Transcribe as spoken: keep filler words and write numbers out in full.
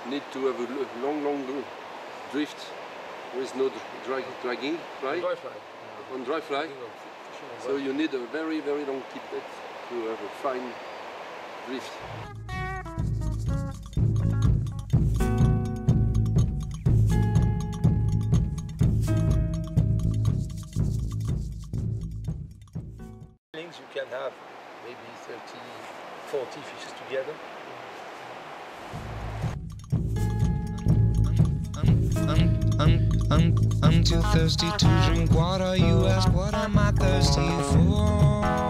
need to have a long, long drift with no drag, dragging, right? Dry fly. Yeah. On dry fly. So you need a very, very long tip net to have a fine drift. You can have maybe thirty, forty fishes together. I'm, I'm, I'm, I'm too thirsty to drink water. You ask, what am I thirsty for?